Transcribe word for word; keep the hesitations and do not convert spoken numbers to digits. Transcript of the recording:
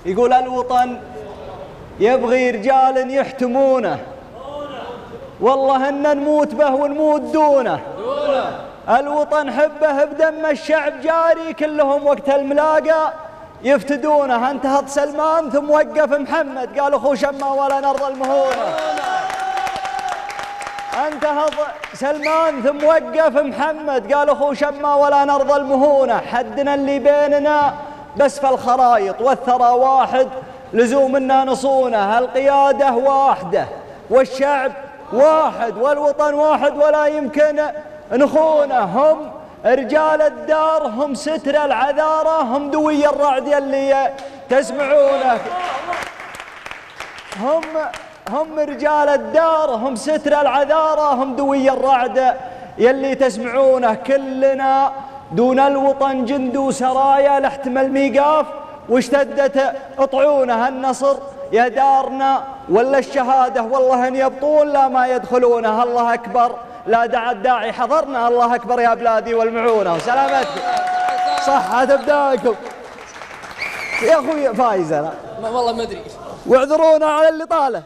يقول الوطن يبغي رجال يحتمونه، والله إن نموت به ونموت دونه. الوطن حبه بدم الشعب جاري، كلهم وقت الملاقى يفتدونه. انتهض سلمان ثم وقف محمد، قال اخو شما ولا نرضى المهونه. انتهض سلمان ثم وقف محمد، قال اخو شما ولا نرضى المهونه. حدنا اللي بيننا بس في الخرايط، والثرى واحد لزومنا نصونه. القياده واحده والشعب واحد والوطن واحد ولا يمكن نخونه. هم رجال الدار، هم ستر العذارى، هم دوي الرعد يلي تسمعونه. هم هم رجال الدار، هم ستر العذارى، هم دوي الرعد يلي تسمعونه. كلنا دون الوطن جند وسرايا، لاحتمى الميقاف واشتدت طعونه. النصر يا دارنا ولا الشهادة، والله ان يبطون لا ما يدخلونه. الله أكبر لا دعا الداعي حضرنا، الله أكبر يا بلادي والمعونة. وسلامتكم صحة أبداكم يا أخوي فايز. أنا والله ما أدري، واعذرونا على اللي طاله.